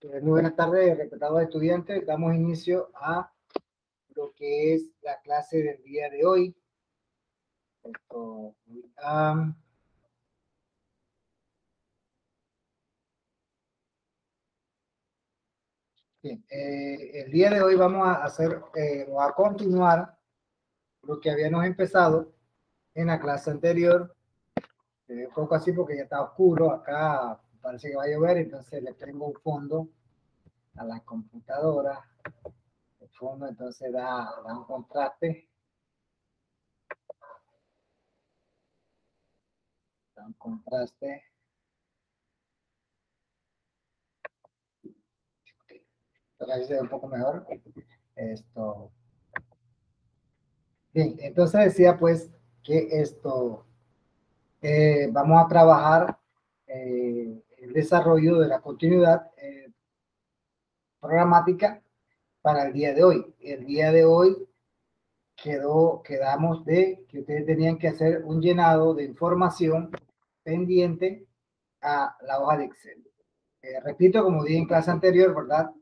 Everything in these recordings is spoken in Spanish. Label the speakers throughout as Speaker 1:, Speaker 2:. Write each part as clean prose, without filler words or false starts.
Speaker 1: Muy buenas tardes, respetados estudiantes. Damos inicio a lo que es la clase del día de hoy. Bien, el día de hoy vamos a hacer o a continuar lo que habíamos empezado en la clase anterior. Un poco así porque ya está oscuro. Acá parece que va a llover, entonces le tengo un fondo a la computadora. El fondo entonces da un contraste. Da un contraste. Para que se vea un poco mejor. Esto. Bien, entonces decía pues que vamos a trabajar el desarrollo de la continuidad programática para el día de hoy. El día de hoy quedamos de que ustedes tenían que hacer un llenado de información pendiente a la hoja de Excel. Repito, como dije en clase anterior, ¿verdad?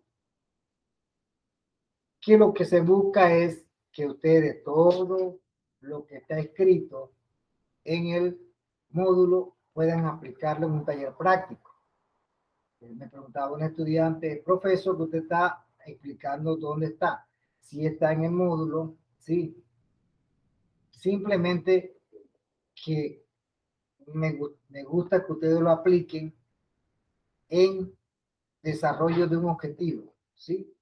Speaker 1: Que lo que se busca es que ustedes todo lo que está escrito en el módulo puedan aplicarlo en un taller práctico. Me preguntaba un estudiante, profesor, que usted está explicando dónde está. Si está en el módulo, sí. Simplemente que me gusta que ustedes lo apliquen en desarrollo de un objetivo, ¿sí?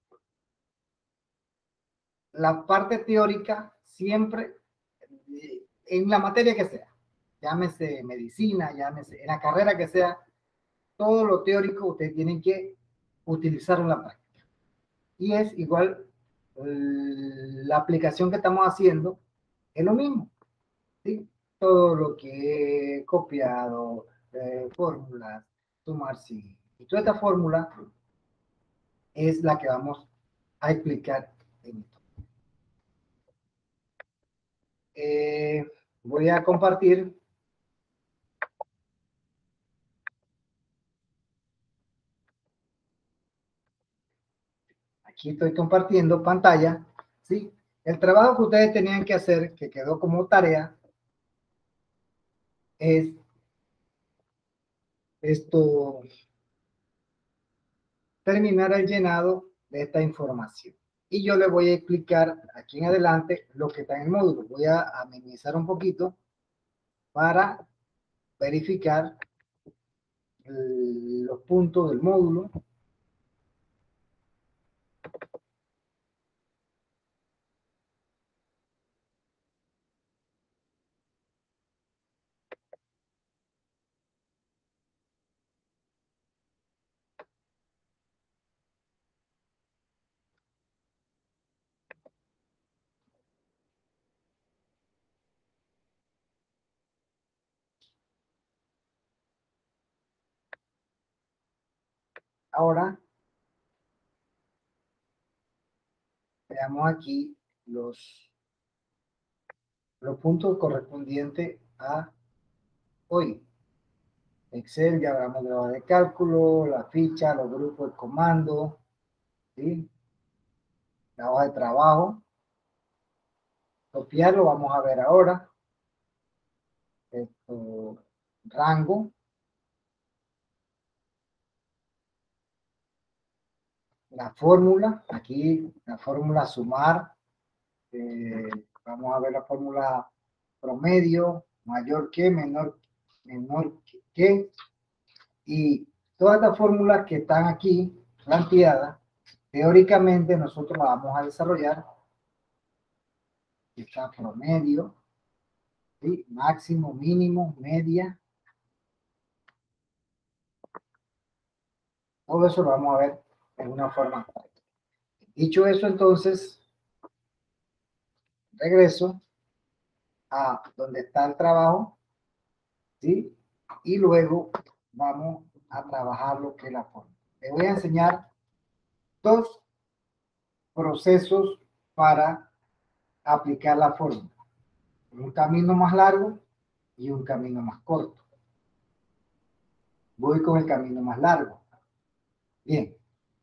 Speaker 1: La parte teórica siempre, en la materia que sea, llámese medicina, llámese en la carrera que sea, todo lo teórico ustedes tienen que utilizarlo en la práctica. Y es igual, la aplicación que estamos haciendo es lo mismo, ¿sí? Todo lo que he copiado, fórmulas, sumar, sí. Y toda esta fórmula es la que vamos a explicar en esto. Voy a compartir. Aquí estoy compartiendo pantalla, ¿sí? El trabajo que ustedes tenían que hacer, que quedó como tarea, es terminar el llenado de esta información. Y yo les voy a explicar aquí en adelante lo que está en el módulo. Voy a minimizar un poquito para verificar los puntos del módulo. Ahora, veamos aquí los puntos correspondientes a hoy. Excel, diagrama de hoja de cálculo, la ficha, los grupos de comando, ¿sí? La hoja de trabajo. Copiarlo, vamos a ver ahora. Rango. La fórmula, aquí la fórmula sumar. Vamos a ver la fórmula promedio, mayor que, menor que. Y todas estas fórmulas que están aquí planteadas, teóricamente nosotros las vamos a desarrollar. Está promedio, ¿sí? Máximo, mínimo, media. Todo eso lo vamos a ver en una forma práctica. Dicho eso, entonces, regreso a donde está el trabajo, ¿sí? Y luego vamos a trabajar lo que es la forma. Les voy a enseñar dos procesos para aplicar la fórmula. Un camino más largo y un camino más corto. Voy con el camino más largo. Bien,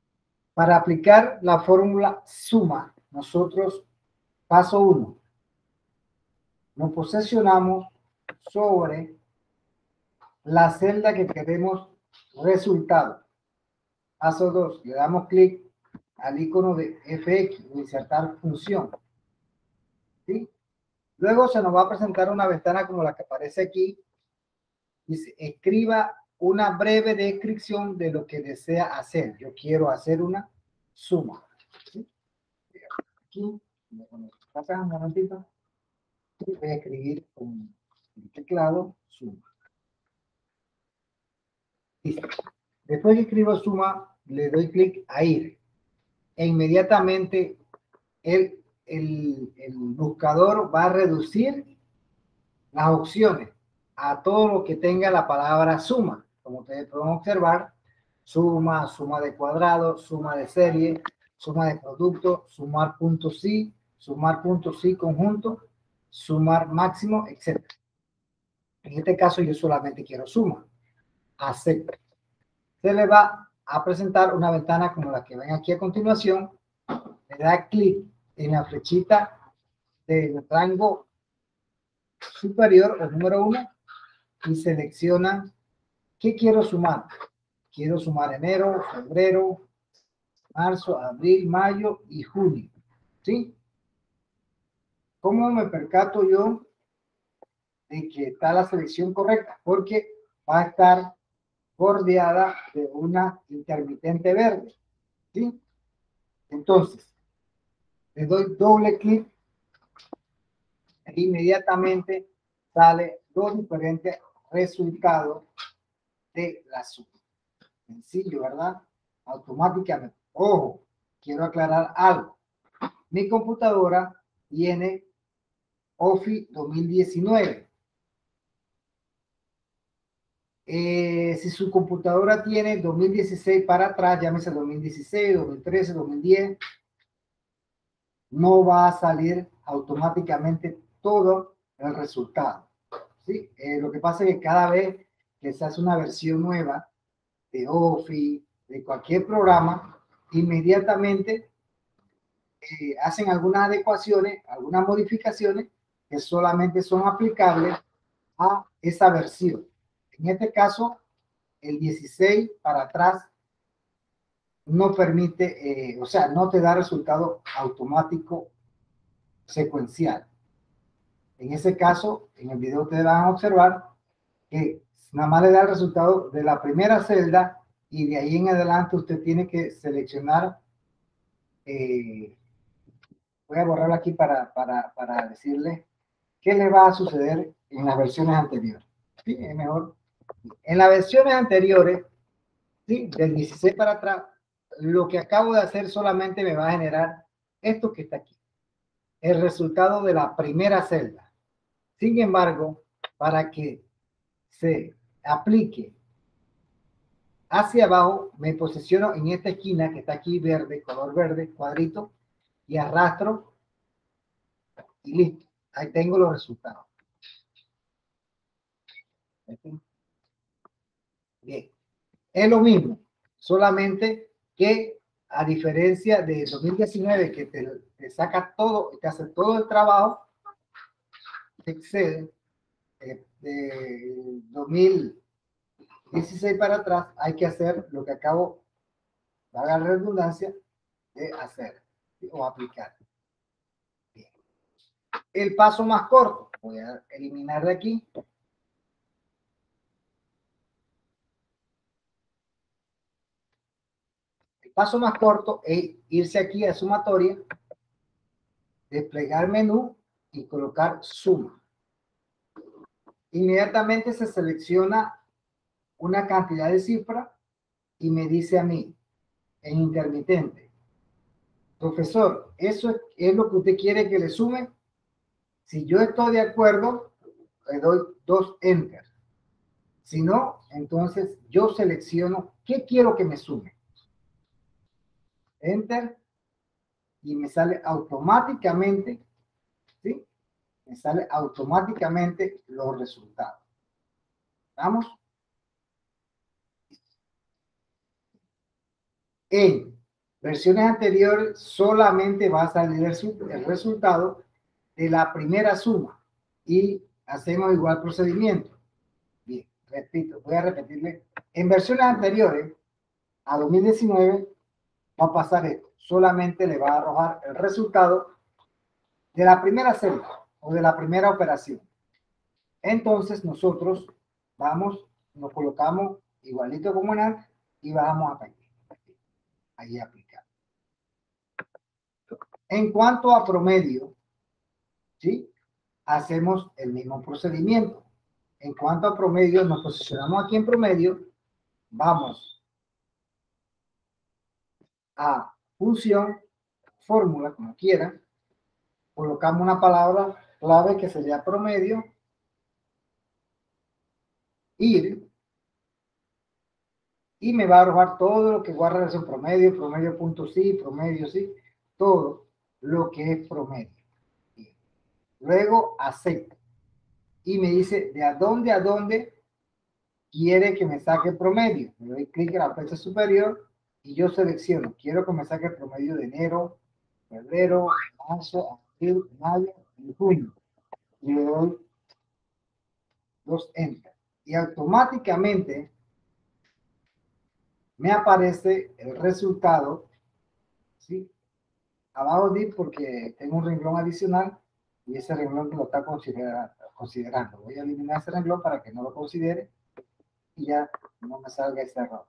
Speaker 1: Para aplicar la fórmula suma, nosotros, paso 1, nos posicionamos sobre la celda que queremos resultado. Paso 2, le damos clic al icono de FX, insertar función. ¿Sí? Luego se nos va a presentar una ventana como la que aparece aquí. Dice, escriba una breve descripción de lo que desea hacer. Yo quiero hacer una suma. ¿Sí? Aquí, un momentito. Voy a escribir con el teclado suma. Listo. Después que escribo suma, le doy clic a ir. E inmediatamente el buscador va a reducir las opciones a todo lo que tenga la palabra suma. Como ustedes pueden observar, suma, suma de cuadrado, suma de serie, suma de producto, sumar puntos sí, sumar puntos sí conjunto, sumar máximo, etc. En este caso yo solamente quiero suma. Acepto. Se le va a presentar una ventana como la que ven aquí a continuación. Le da clic en la flechita del rango superior o número 1 y selecciona qué quiero sumar. Quiero sumar enero, febrero, marzo, abril, mayo y junio. ¿Sí? ¿Cómo me percato yo de que está la selección correcta? Porque va a estar bordeada de una intermitente verde. ¿Sí? Entonces, le doy doble clic e inmediatamente sale los diferentes resultados de la suma. Sencillo, ¿verdad? Automáticamente. Ojo, quiero aclarar algo. Mi computadora tiene Office 2019. Si su computadora tiene 2016 para atrás, llámese 2016, 2013, 2010, no va a salir automáticamente todo el resultado. ¿Sí? Lo que pasa es que cada vez que se hace una versión nueva de Office, de cualquier programa, inmediatamente hacen algunas adecuaciones, algunas modificaciones que solamente son aplicables a esa versión. En este caso, el 16 para atrás no permite, o sea, no te da resultado automático secuencial. En ese caso, en el video ustedes van a observar que nada más le da el resultado de la primera celda y de ahí en adelante usted tiene que seleccionar, voy a borrarlo aquí para decirle qué le va a suceder en las versiones anteriores. ¿Sí? Es mejor. En las versiones anteriores, ¿sí? Del 16 para atrás, lo que acabo de hacer solamente me va a generar esto que está aquí, el resultado de la primera celda. Sin embargo, para que se aplique hacia abajo, me posiciono en esta esquina que está aquí verde, color verde, cuadrito, y arrastro y listo. Ahí tengo los resultados. Bien. Es lo mismo, solamente que a diferencia de 2019 que te saca todo, te hace todo el trabajo, Excel, de 2016 para atrás, hay que hacer lo que acabo, valga la redundancia, de hacer o aplicar. Bien. El paso más corto, voy a eliminar de aquí. El paso más corto es irse aquí a sumatoria, desplegar menú y colocar suma. Inmediatamente se selecciona una cantidad de cifras y me dice a mí, en intermitente, profesor, ¿eso es lo que usted quiere que le sume? Si yo estoy de acuerdo, le doy 2 enter. Si no, entonces yo selecciono qué quiero que me sume. Enter y me sale automáticamente, ¿sí? Me sale automáticamente los resultados. ¿Vamos? En Versiones anteriores solamente va a salir el resultado de la primera suma y hacemos igual procedimiento. Bien, repito, voy a repetirle. En versiones anteriores a 2019 va a pasar esto. Solamente le va a arrojar el resultado de la primera celda o de la primera operación. Entonces nosotros vamos, nos colocamos igualito como en antes y vamos a aplicar. Ahí aplicar. En cuanto a promedio, ¿sí? Hacemos el mismo procedimiento. En cuanto a promedio, nos posicionamos aquí en promedio, vamos a función, fórmula, como quieran, colocamos una palabra clave que sería promedio, ir, y me va a arrojar todo lo que guarda relación promedio, promedio punto sí, promedio sí, todo lo que es promedio. Luego acepto y me dice de a dónde quiere que me saque el promedio. Le doy clic en la flecha superior y yo selecciono, quiero que me saque el promedio de enero, febrero, marzo, abril, mayo y junio. Y le doy dos enter. Y automáticamente me aparece el resultado, ¿sí? Abajo di porque tengo un renglón adicional y ese renglón lo está considerando. Voy a eliminar ese renglón para que no lo considere y ya no me salga ese error.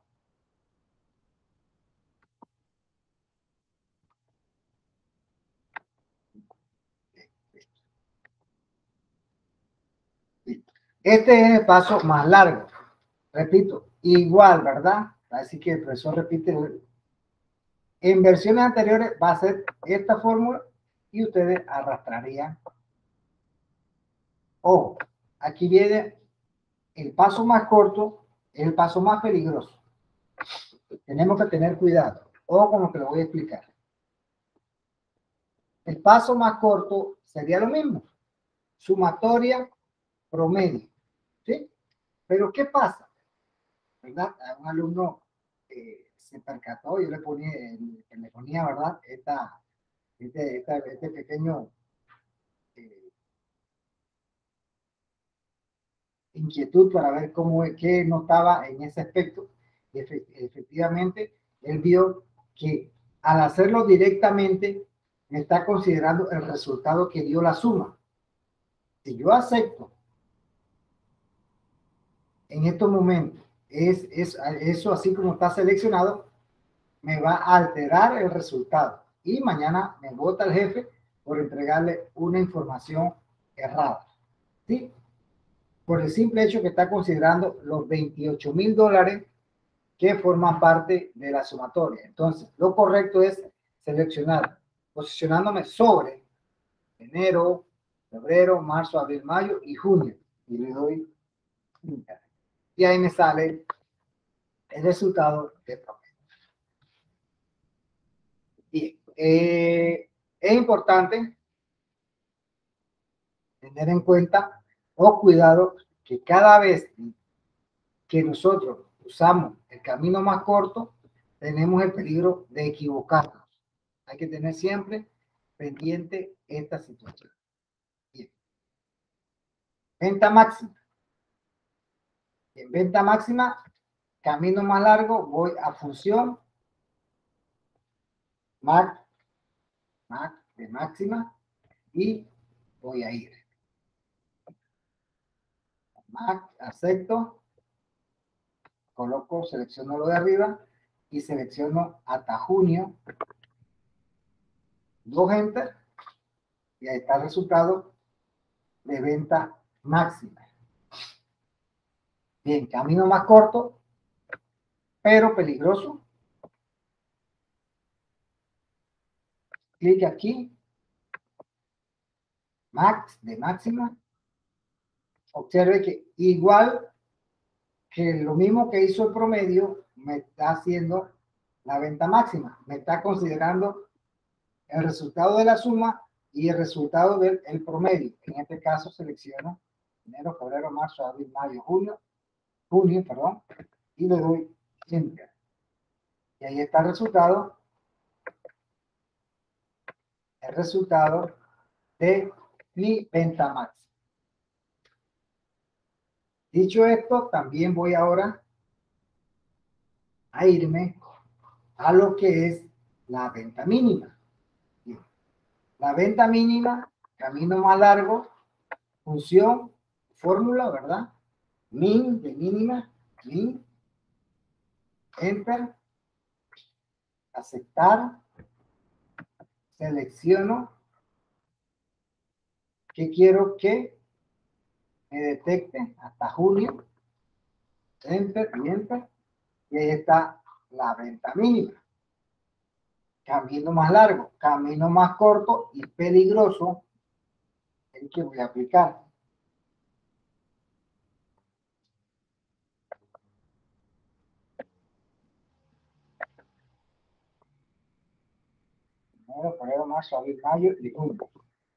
Speaker 1: Este es el paso más largo. Repito, igual, ¿verdad? Así que el profesor repite. En versiones anteriores va a ser esta fórmula y ustedes arrastrarían. Ojo, aquí viene el paso más corto, el paso más peligroso. Tenemos que tener cuidado. Ojo con lo que le voy a explicar. El paso más corto sería lo mismo. Sumatoria, promedio. ¿Sí? Pero ¿qué pasa? ¿Verdad? A un alumno se percató, yo le ponía, ¿verdad? Este pequeño inquietud para ver qué notaba en ese aspecto. Y efectivamente, él vio que al hacerlo directamente, me está considerando el resultado que dio la suma. Si yo acepto en estos momentos, eso así como está seleccionado, me va a alterar el resultado. Y mañana me vota el jefe por entregarle una información errada. ¿Sí? Por el simple hecho que está considerando los $28,000 que forman parte de la sumatoria. Entonces, lo correcto es seleccionar, posicionándome sobre enero, febrero, marzo, abril, mayo y junio. Y le doy enter. Y ahí me sale el resultado de promedio. Bien, es importante tener en cuenta o cuidado que cada vez que nosotros usamos el camino más corto, tenemos el peligro de equivocarnos. Hay que tener siempre pendiente esta situación. Bien. Venta máxima. En venta máxima, camino más largo, voy a función, Mac de máxima y voy a ir. Mac, acepto, coloco, selecciono lo de arriba y selecciono hasta junio, dos enter y ahí está el resultado de venta máxima. Bien, camino más corto, pero peligroso. Clic aquí, Max de máxima. Observe que igual que lo mismo que hizo el promedio, me está haciendo la venta máxima. Me está considerando el resultado de la suma y el resultado del promedio. En este caso selecciono enero, febrero, marzo, abril, mayo, junio, perdón, y le doy enter. Y ahí está el resultado el resultado de mi venta máxima. Dicho esto, también voy ahora a irme a lo que es la venta mínima. Bien. La venta mínima, camino más largo, función, fórmula, ¿verdad? Min de mínima, min, enter, aceptar, selecciono que quiero que me detecte hasta junio, enter y enter, y ahí está la venta mínima. Camino más largo, camino más corto y peligroso, el que voy a aplicar. Enero, febrero, marzo, abril, mayo y junio.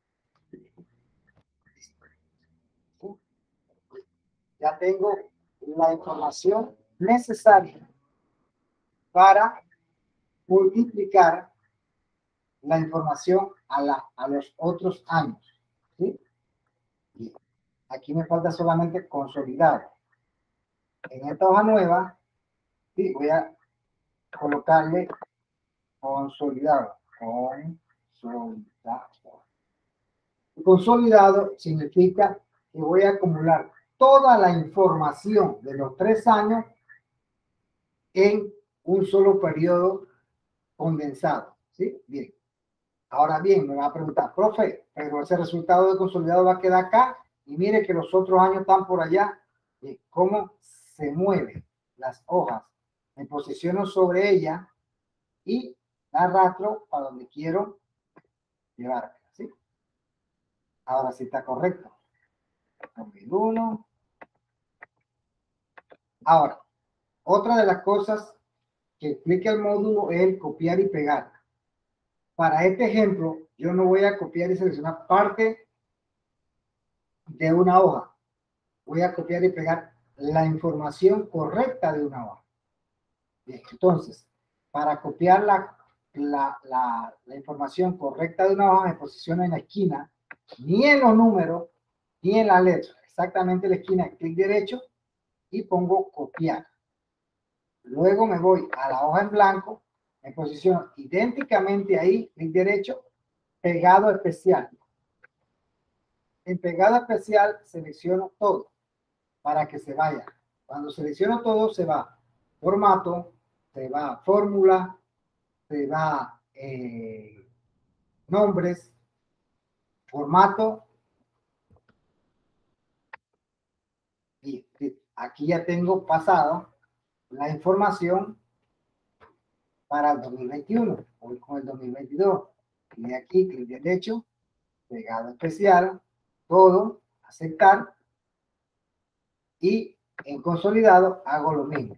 Speaker 1: Ya tengo la información necesaria para multiplicar la información a los otros años. ¿Sí? Y aquí me falta solamente consolidar. En esta hoja nueva, sí, voy a colocarle consolidado. Consolidado significa que voy a acumular toda la información de los 3 años en un solo periodo condensado. ¿Sí? Bien. Ahora bien, me va a preguntar, profe, pero ese resultado de consolidado va a quedar acá y mire que los otros años están por allá. ¿Cómo se mueven las hojas? Me posiciono sobre ella y la arrastro para donde quiero llevarla. ¿Sí? Ahora sí está correcto. 2001. Ahora, otra de las cosas que explica el módulo es el copiar y pegar. Para este ejemplo, yo no voy a copiar y seleccionar parte de una hoja. Voy a copiar y pegar la información correcta de una hoja. Bien, entonces, para copiar la información correcta de una hoja, me posiciono en la esquina, ni en los números, ni en las letras. Exactamente en la esquina, clic derecho y pongo copiar. Luego me voy a la hoja en blanco, me posiciono idénticamente ahí, clic derecho, pegado especial. En pegado especial selecciono todo para que se vaya. Cuando selecciono todo, se va formato, se va fórmula, se va nombres, formato. Y aquí ya tengo pasado la información para el 2021. Voy con el 2022. Y aquí, clic derecho, pegado especial, todo, aceptar. Y en consolidado hago lo mismo.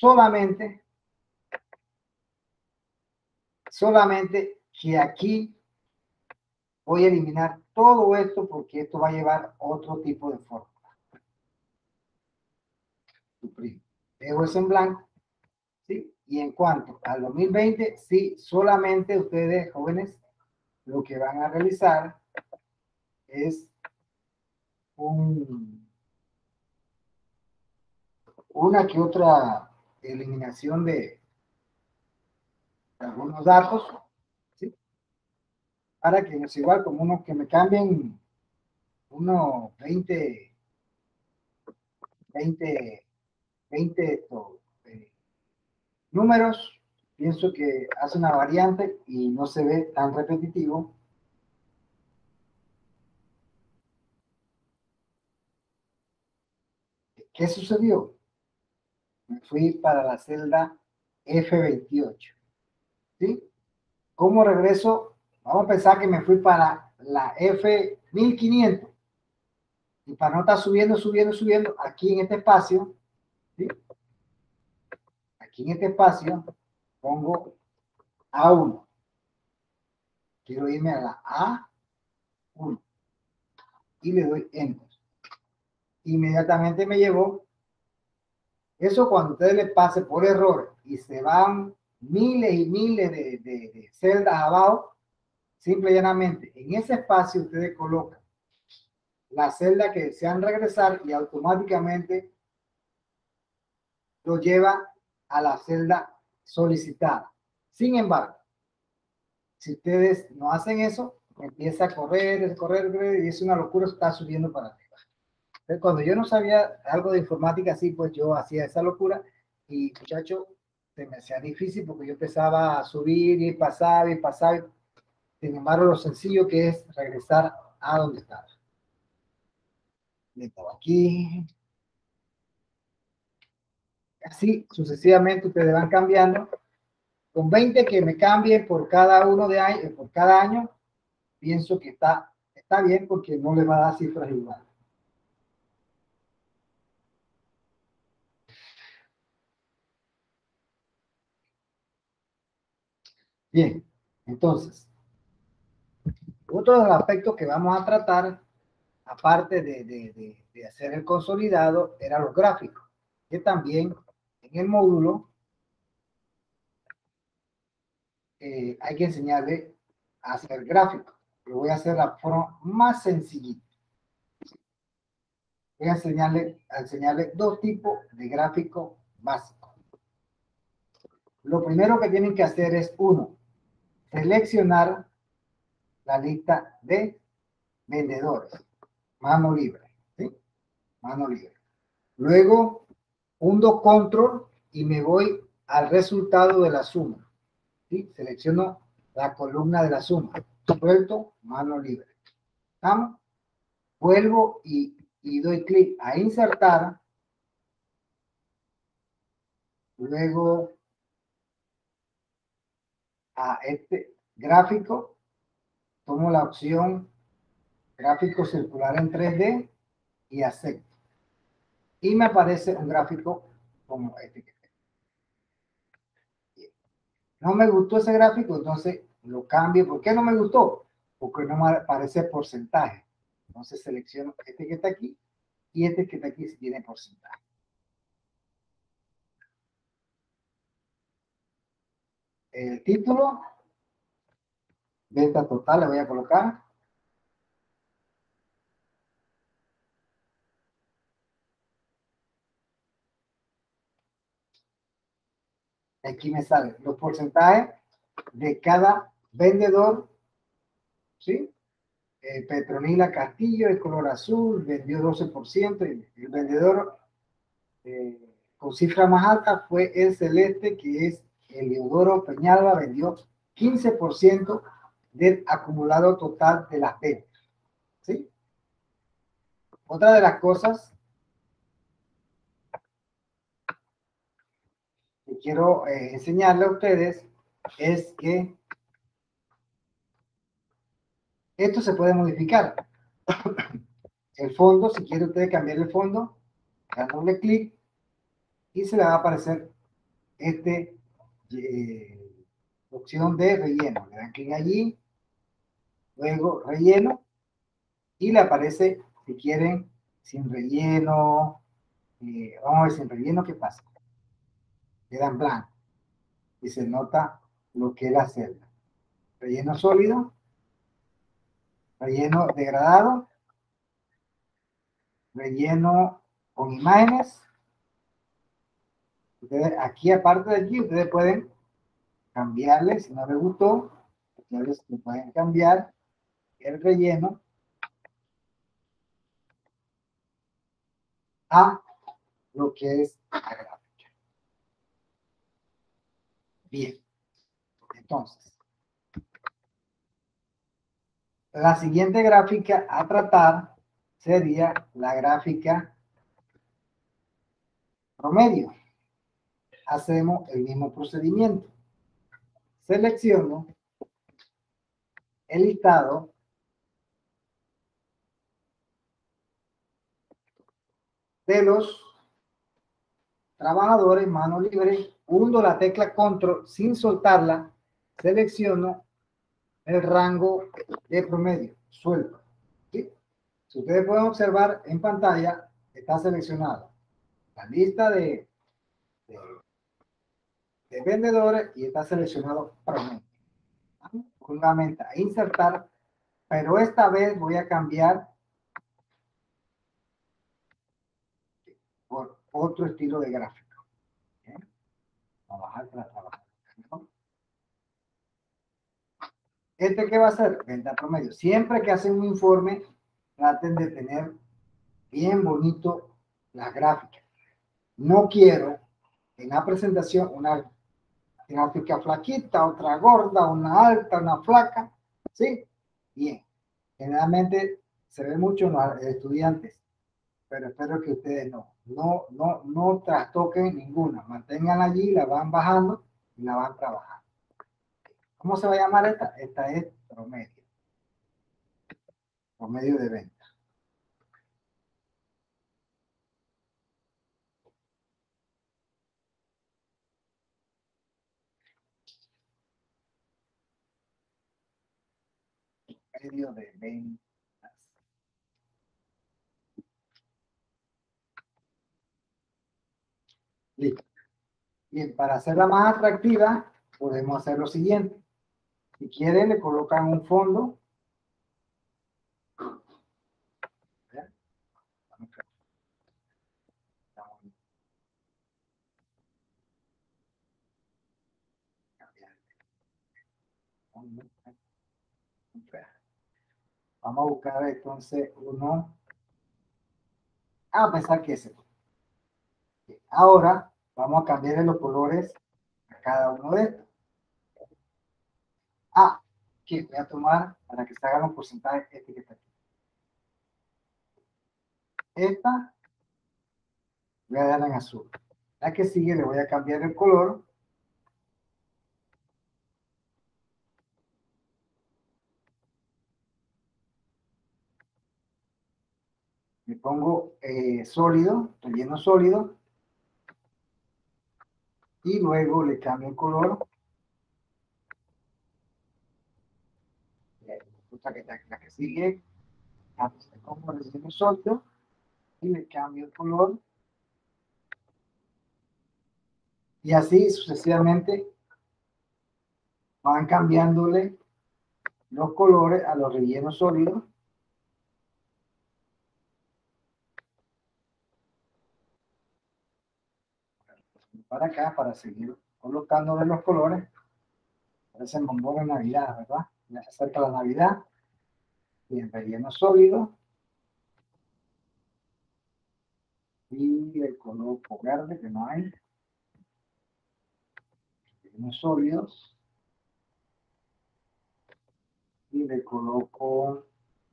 Speaker 1: Solamente que aquí voy a eliminar todo esto porque esto va a llevar otro tipo de fórmula. Dejo eso en blanco. ¿Sí? Y en cuanto al 2020, sí, solamente ustedes, jóvenes, lo que van a realizar es una que otra eliminación de algunos datos, ¿sí? Para que no es igual como unos que me cambien unos 20 números, pienso que hace una variante y no se ve tan repetitivo. ¿Qué sucedió? Me fui para la celda F28. ¿Sí? ¿Cómo regreso? Vamos a pensar que me fui para la F1500. Y para no estar subiendo, aquí en este espacio, ¿sí? Aquí en este espacio, pongo A1. Quiero irme a la A1. Y le doy Enter. Inmediatamente me llevó. Eso cuando a ustedes les pase por error y se van miles y miles de celdas abajo, simple y llanamente, en ese espacio ustedes colocan la celda que desean regresar y automáticamente lo lleva a la celda solicitada. Sin embargo, si ustedes no hacen eso, empieza a correr, y es una locura, está subiendo para arriba. Entonces, cuando yo no sabía algo de informática así, pues yo hacía esa locura y, muchacho, se me hacía difícil porque yo empezaba a subir y pasaba y pasaba. Sin embargo, lo sencillo que es regresar a donde estaba. Le pongo aquí. Así sucesivamente ustedes van cambiando. Con 20 que me cambie por cada uno de año, por cada año, pienso que está bien porque no le va a dar cifras iguales. Bien, entonces, otro de los aspectos que vamos a tratar, aparte de hacer el consolidado, era los gráficos, que también en el módulo hay que enseñarle a hacer gráficos. Lo voy a hacer de la forma más sencillita. Voy a enseñarle dos tipos de gráficos básicos. Lo primero que tienen que hacer es, uno, seleccionar la lista de vendedores, mano libre, ¿sí? Mano libre. Luego, hundo control y me voy al resultado de la suma, ¿sí? Selecciono la columna de la suma, suelto, mano libre. ¿Estamos? Vuelvo y doy clic a insertar. Luego a este gráfico, tomo la opción gráfico circular en 3D y acepto. Y me aparece un gráfico como este. No me gustó ese gráfico, entonces lo cambio. ¿Por qué no me gustó? Porque no me aparece porcentaje. Entonces selecciono este que está aquí y este que está aquí si tiene porcentaje. El título, venta total, le voy a colocar. Aquí me salen los porcentajes de cada vendedor, ¿sí? Petronila Castillo, de color azul, vendió 12%. Y el vendedor con cifra más alta fue el celeste, que es Eleodoro Peñalba, vendió 15% del acumulado total de las ventas. ¿Sí? Otra de las cosas que quiero enseñarle a ustedes es que esto se puede modificar. El fondo, si quiere usted cambiar el fondo, dándole clic y se le va a aparecer este opción de relleno. Le dan clic allí, luego relleno y le aparece, si quieren, sin relleno. Vamos a ver sin relleno qué pasa. Queda en blanco y se nota lo que es la celda. Relleno sólido, relleno degradado, relleno con imágenes. Ustedes, aquí, aparte de aquí, ustedes pueden cambiarle, si no les gustó, ustedes pueden cambiar el relleno a lo que es la gráfica. Bien, entonces, la siguiente gráfica a tratar sería la gráfica promedio. Hacemos el mismo procedimiento. Selecciono el listado de los trabajadores, mano libre, hundo la tecla control sin soltarla, selecciono el rango de promedio, suelto. ¿Sí? Si ustedes pueden observar en pantalla, está seleccionado la lista de vendedores y está seleccionado promedio. nuevamente a insertar, pero esta vez voy a cambiar por otro estilo de gráfico. ¿Bien? Vamos a bajar para trabajar. ¿Este qué va a hacer? Venta promedio. Siempre que hacen un informe, traten de tener bien bonito la gráfica. No quiero en la presentación una gráfica flaquita, otra gorda, una alta, una flaca. ¿Sí? Bien. Generalmente se ve mucho en los estudiantes, pero espero que ustedes no trastoquen ninguna. Manténganla allí, la van bajando y la van trabajando. ¿Cómo se va a llamar esta? Esta es promedio. Promedio de venta. Promedio de ventas. Listo. Bien, para hacerla más atractiva, podemos hacer lo siguiente. Si quieren, le colocan un fondo. Vamos a buscar entonces uno. A pensar que ese. Ahora vamos a cambiar los colores a cada uno de estos. Que voy a tomar para que se hagan los porcentajes este que está aquí. Esta voy a darla en azul. La que sigue le voy a cambiar el color. Le pongo sólido, relleno sólido. Y luego le cambio el color. La que sigue, le pongo relleno sólido. Y le cambio el color. Y así sucesivamente van cambiándole los colores a los rellenos sólidos. Para acá, para seguir colocándole los colores. Parece el bombón de Navidad, ¿verdad? Ya se acerca la Navidad. Bien, relleno sólido. Y le coloco verde, que no hay. Rellenos sólidos. Y le coloco...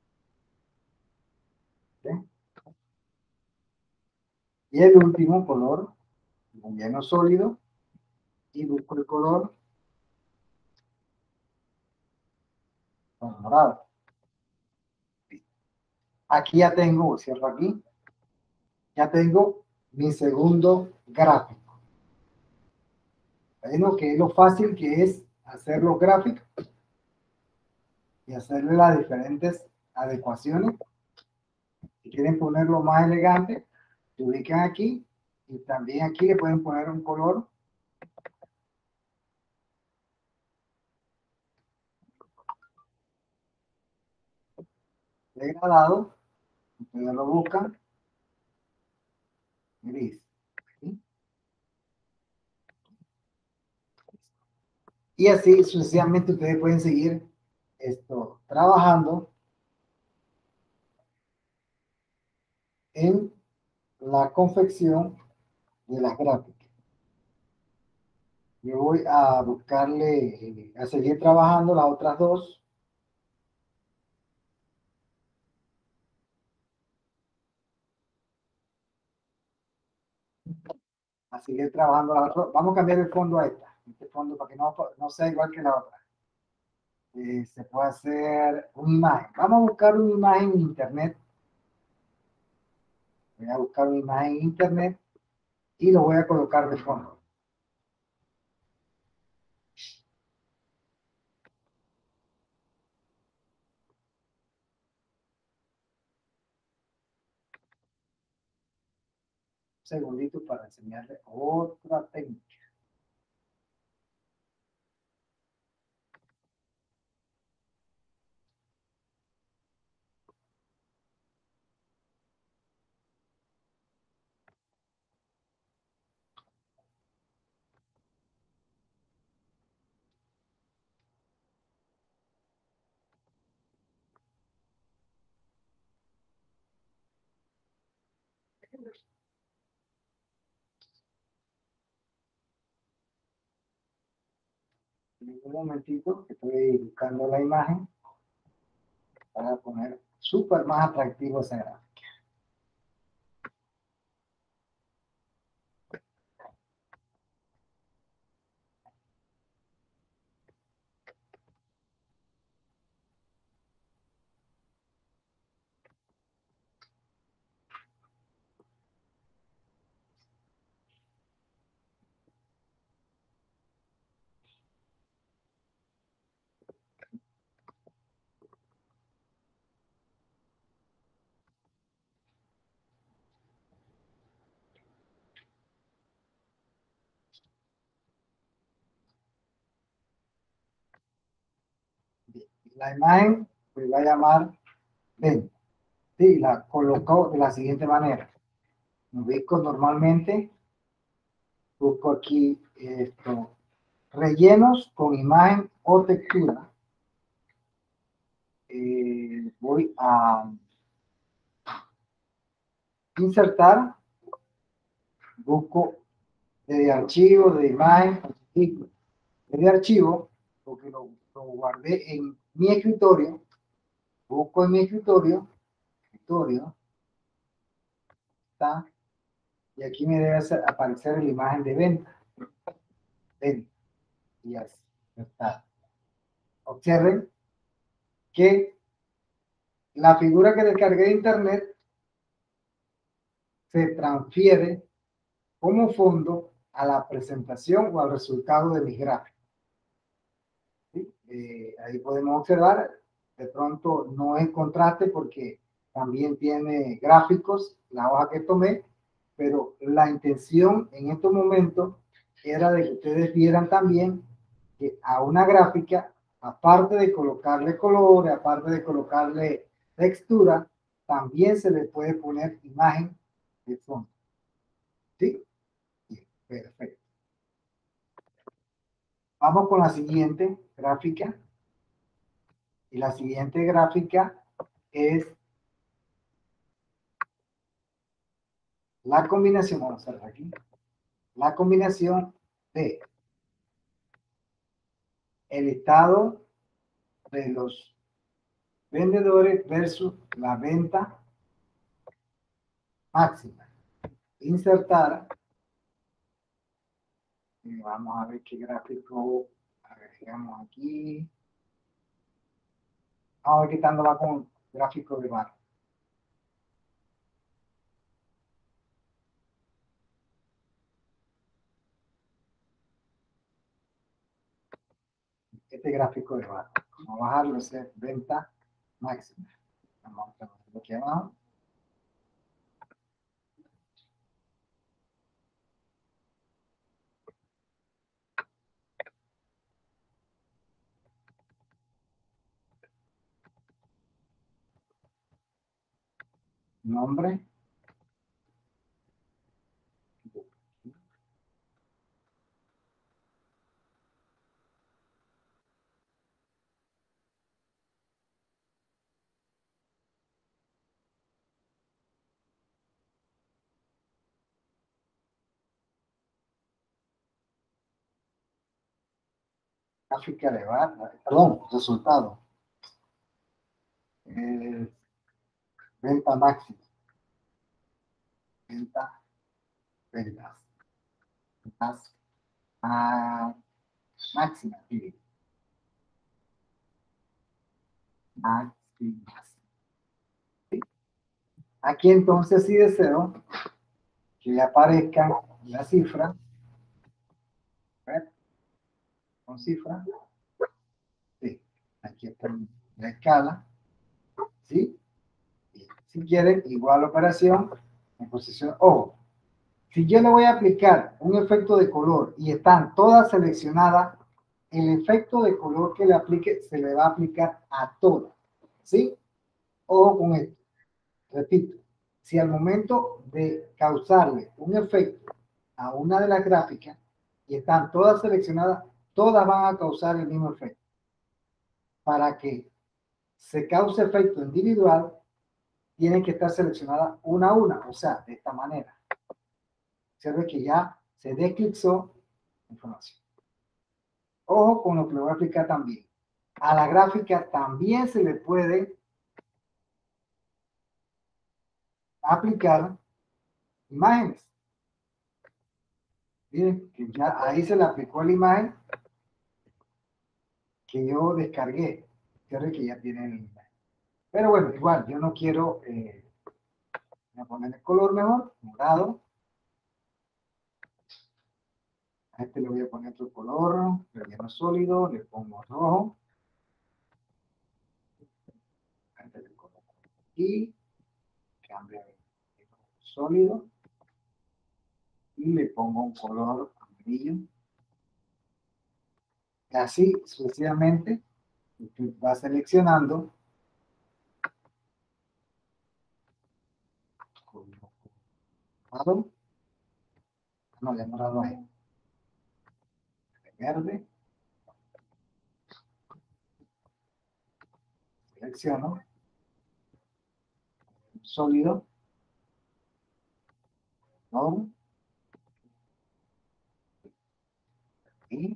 Speaker 1: ¿sí? Y el último color, relleno sólido. Y busco el color morado. Aquí ya tengo, cierro aquí, ya tengo mi segundo gráfico. Bueno, que es lo fácil que es hacer los gráficos y hacerle las diferentes adecuaciones. Si quieren ponerlo más elegante, se ubican aquí y también aquí le pueden poner un color degradado. Ustedes lo buscan, gris. ¿Sí? Y así sucesivamente ustedes pueden seguir esto trabajando en la confección de las gráficas. Yo voy a buscarle, a seguir trabajando las otras dos. A seguir trabajando las otras. Vamos a cambiar el fondo a esta. Este fondo para que no sea igual que la otra. Se puede hacer una imagen. Vamos a buscar una imagen en internet. Voy a buscar una imagen en internet y lo voy a colocar de fondo. Un segundito para enseñarle otra técnica. Un momentito, que estoy buscando la imagen para poner súper más atractivo esa gráfica. La imagen se va a llamar venta. Sí, la coloco de la siguiente manera. Me ubico normalmente, busco aquí esto, rellenos con imagen o textura. Voy a insertar, busco de archivo, de imagen, de archivo, porque lo guardé en mi escritorio, busco en mi escritorio, está, y aquí me debe aparecer la imagen de venta, y así está. Observen que la figura que descargué de internet se transfiere como fondo a la presentación o al resultado de mis gráficos. ¿Sí? Ahí podemos observar, de pronto no es contraste porque también tiene gráficos, la hoja que tomé, pero la intención en estos momentos era de que ustedes vieran también que a una gráfica, aparte de colocarle colores, aparte de colocarle textura, también se le puede poner imagen de fondo. ¿Sí? Bien, perfecto. Vamos con la siguiente gráfica. Y la siguiente gráfica es la combinación, vamos a ver aquí, la combinación de el estado de los vendedores versus la venta máxima. Insertar, y vamos a ver qué gráfico agregamos aquí. Vamos a ver qué tanto va con gráfico de barra. Este gráfico de barra. Vamos a bajarlo, es venta máxima. Vamos a ponerlo aquí abajo. Nombre. Gráfica de barra, perdón, resultado. Venta máxima. Ventas. Ventas máxima. Máximas. Aquí entonces sí deseo que aparezca la cifra. Con cifra. Sí. Aquí está la escala. ¿Sí? Y si quieren, igual operación en posición. Ojo, si yo le voy a aplicar un efecto de color y están todas seleccionadas, el efecto de color que le aplique se le va a aplicar a todas. ¿Sí? Ojo con esto. Repito, si al momento de causarle un efecto a una de las gráficas y están todas seleccionadas, todas van a causar el mismo efecto. Para que se cause efecto individual, tienen que estar seleccionadas una a una, o sea, de esta manera. Se ve que ya se desclipsó información. Ojo con lo que le voy a explicar también. A la gráfica también se le puede aplicar imágenes. Miren, que ya ahí se le aplicó la imagen que yo descargué. Creo que ya tiene la imagen. Pero bueno, igual, yo no quiero, voy a poner el color mejor, morado. A este le voy a poner otro color, relleno sólido, le pongo rojo. A este le coloco aquí, cambio de sólido. Y le pongo un color amarillo. Y así sucesivamente, usted va seleccionando. Morado. No, ya morado ahí. Verde. Selecciono. Sólido. Color. Y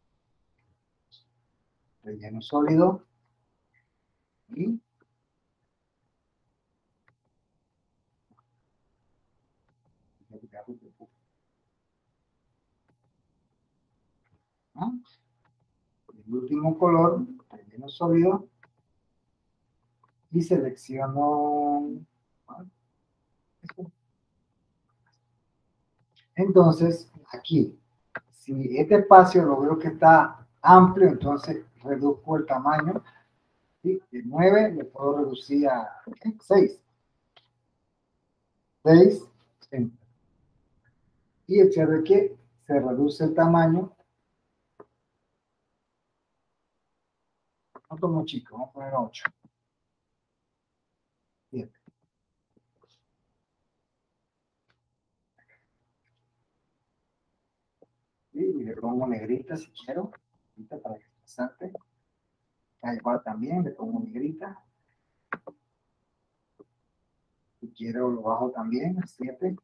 Speaker 1: relleno sólido. Y ¿no? El último color, relleno sólido. Y selecciono. Entonces, aquí, si este espacio lo veo que está amplio, entonces reduzco el tamaño. ¿Sí? De 9 le puedo reducir a 6. 6. Y observe que se reduce el tamaño. No tomo chico, vamos a poner 8. 7. Y le pongo negrita si quiero. Negrita para que resalte. Igual también le pongo negrita. Si quiero lo bajo también a 7.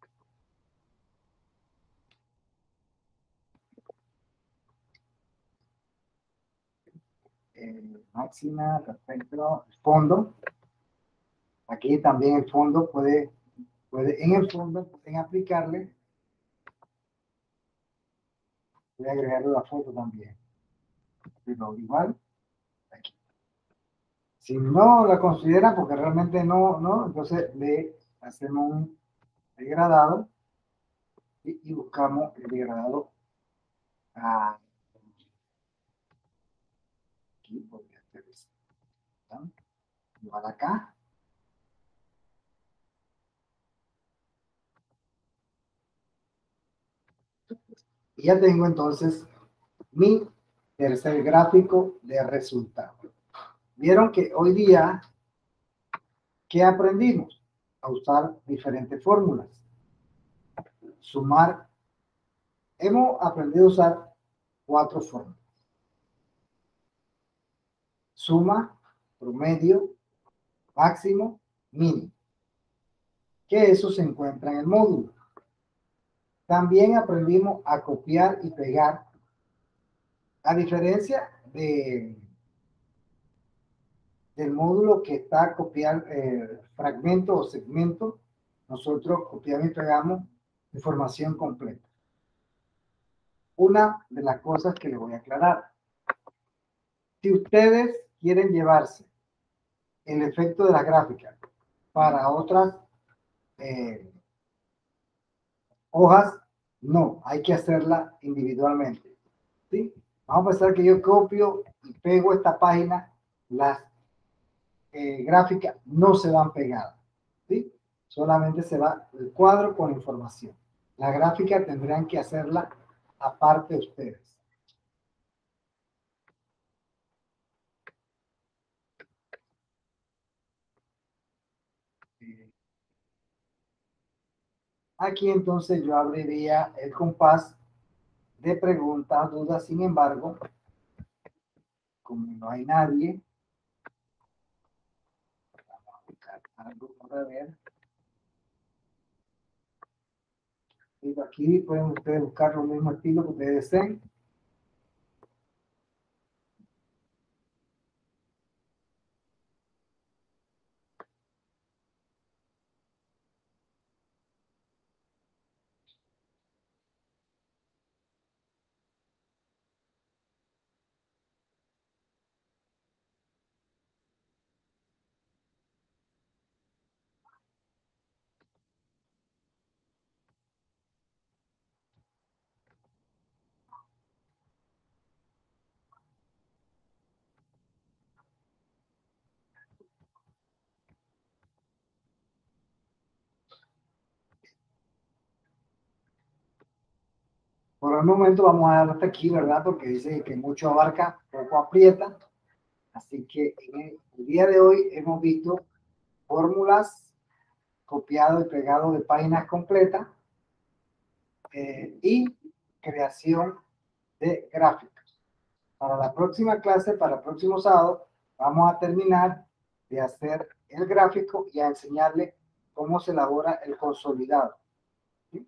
Speaker 1: Máxima, perfecto. El fondo. Aquí también el fondo en el fondo pueden aplicarle. Voy a agregarle la foto también. Pero igual, aquí. Si no la consideran, porque realmente no, entonces le hacemos un degradado y buscamos el degradado aquí, podría ser esto. Igual acá. Y ya tengo entonces mi tercer gráfico de resultado. Vieron que hoy día, ¿qué aprendimos? A usar diferentes fórmulas. Sumar. Hemos aprendido a usar 4 fórmulas. Suma, promedio, máximo, mínimo. Que eso se encuentra en el módulo. También aprendimos a copiar y pegar. A diferencia del módulo que está a copiar fragmento o segmento, nosotros copiamos y pegamos información completa. Una de las cosas que les voy a aclarar. Si ustedes quieren llevarse el efecto de la gráfica para otras hojas, no, hay que hacerla individualmente. ¿Sí? Vamos a pensar que yo copio y pego esta página, las gráficas no se van pegadas. ¿Sí? Solamente se va el cuadro con información. La gráfica tendrán que hacerla aparte ustedes. Aquí entonces yo abriría el compás de preguntas, dudas. Sin embargo, como no hay nadie, vamos a buscar algo para ver. Y aquí pueden ustedes buscar los mismos estilos que ustedes deseen. el momento vamos a dar hasta aquí, ¿verdad? Porque dice que mucho abarca, poco aprieta. Así que en el día de hoy hemos visto fórmulas, copiado y pegado de páginas completas y creación de gráficos. Para la próxima clase, para el próximo sábado, vamos a terminar de hacer el gráfico y a enseñarle cómo se elabora el consolidado. ¿Sí?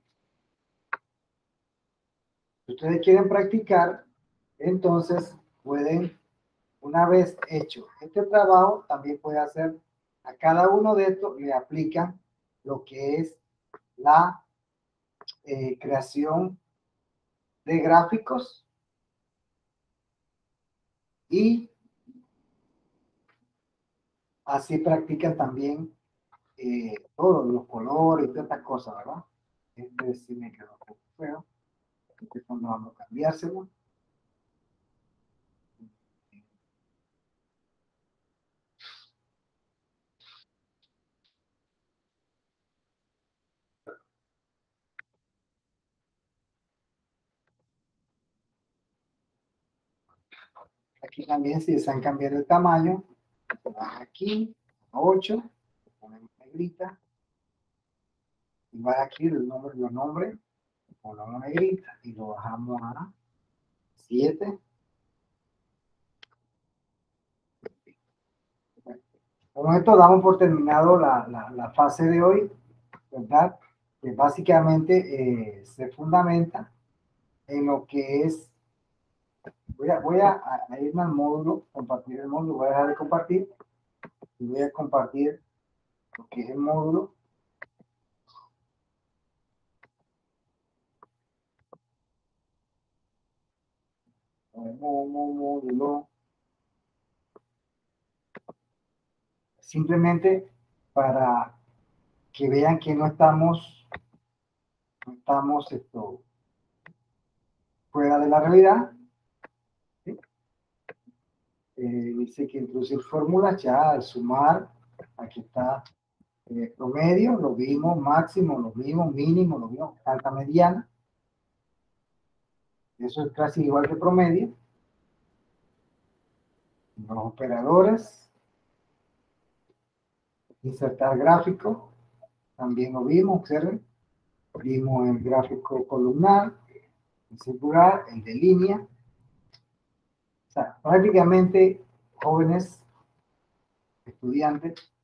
Speaker 1: Si ustedes quieren practicar, entonces pueden, una vez hecho este trabajo, también puede hacer a cada uno de estos, le aplican lo que es la creación de gráficos y así practican también todos los colores y todas estas cosas, ¿verdad? Este sí me quedó un poco feo. Este fondo vamos a cambiárselo. Aquí también si desean cambiar el tamaño, aquí a 8, ponemos negrita. Igual aquí los nombres, ponemos negrita y lo bajamos a 7. Con esto damos por terminado la fase de hoy, ¿verdad? Que básicamente se fundamenta en lo que es, voy a irme al módulo, compartir el módulo, voy a dejar de compartir y voy a compartir lo que es el módulo. Módulo. Simplemente para que vean que no estamos fuera de la realidad. ¿Sí? Dice que introducir fórmulas ya al sumar, aquí está promedio, lo vimos, máximo, lo vimos, mínimo, lo vimos, alta mediana. Eso es casi igual que promedio. Los operadores, insertar gráfico, también lo vimos, observen. Vimos el gráfico columnar, el circular, el de línea. O sea, prácticamente jóvenes, estudiantes,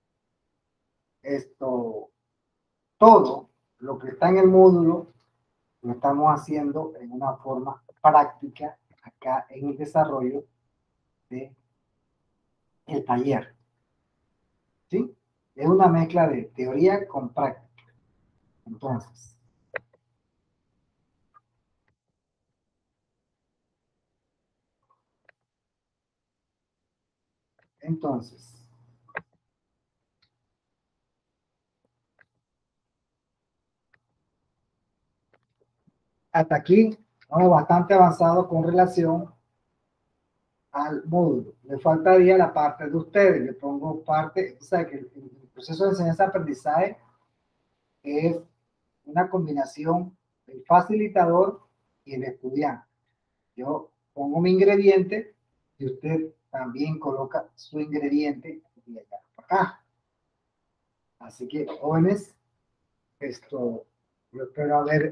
Speaker 1: todo lo que está en el módulo lo estamos haciendo en una forma práctica acá en el desarrollo de el taller. ¿Sí? Es una mezcla de teoría con práctica. Entonces, hasta aquí vamos bastante avanzado con relación al módulo. Le faltaría la parte de ustedes. Le pongo parte, o sea, que el proceso de enseñanza-aprendizaje es una combinación del facilitador y el estudiante. Yo pongo mi ingrediente y usted también coloca su ingrediente y acá para acá. Así que, jóvenes, yo espero haber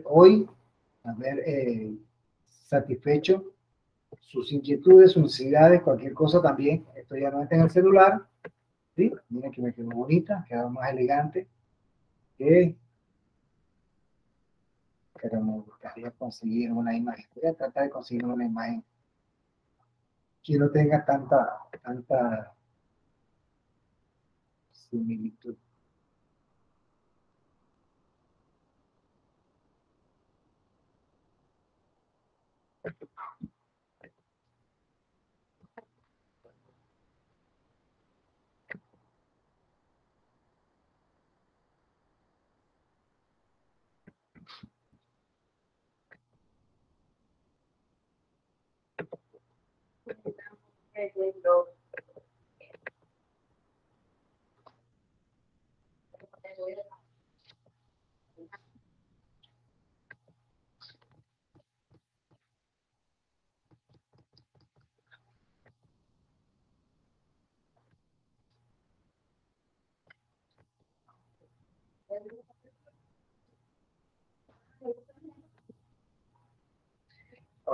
Speaker 1: satisfecho sus inquietudes, sus necesidades, cualquier cosa también. Esto ya no está en el celular. ¿Sí? Miren que me quedó bonita, quedó más elegante. Pero me gustaría conseguir una imagen. Voy a tratar de conseguir una imagen que no tenga tanta similitud.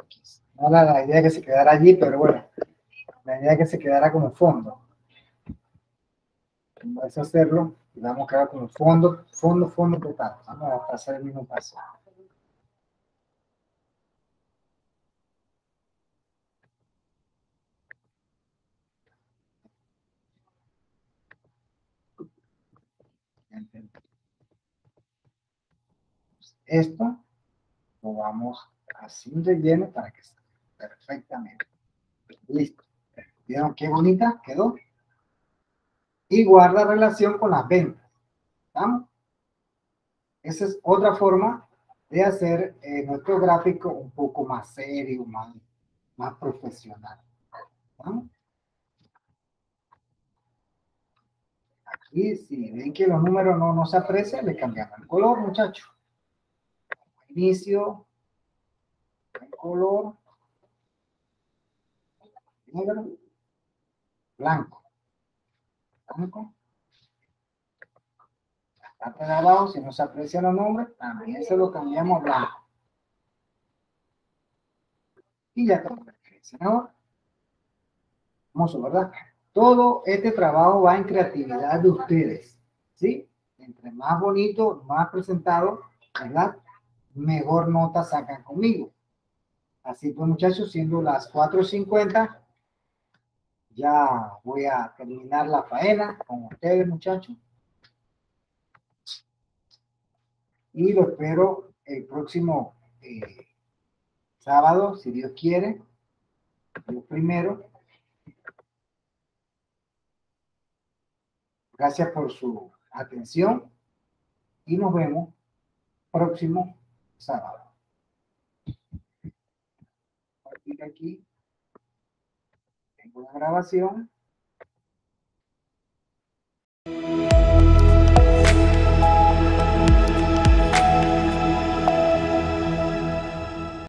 Speaker 1: No era la idea que se quedara allí, pero bueno, la idea es que se quedara como fondo. Vamos a hacerlo y vamos a quedar como fondo, fondo, fondo total. Vamos a pasar el mismo paso. Esto lo vamos haciendo relleno para que esté perfectamente. Listo. ¿Vieron qué bonita quedó? Y guarda relación con las ventas. ¿Vamos? Esa es otra forma de hacer nuestro gráfico un poco más serio, más profesional. ¿Vamos? Aquí, si ven que los números no se aprecian, le cambiamos el color, muchachos. Inicio, el color, negro, blanco. Blanco. La parte de abajo, si no se aprecian los nombres, también se lo cambiamos blanco. Y ya está. Ahora, hermoso, ¿verdad? Todo este trabajo va en creatividad de ustedes, ¿sí? Entre más bonito, más presentado, ¿verdad? Mejor nota sacan conmigo. Así pues, muchachos, siendo las 4:50, ya voy a terminar la faena con ustedes, muchachos. Y lo espero el próximo sábado, si Dios quiere, el primero. Gracias por su atención y nos vemos próximo sábado. Aquí tengo la grabación.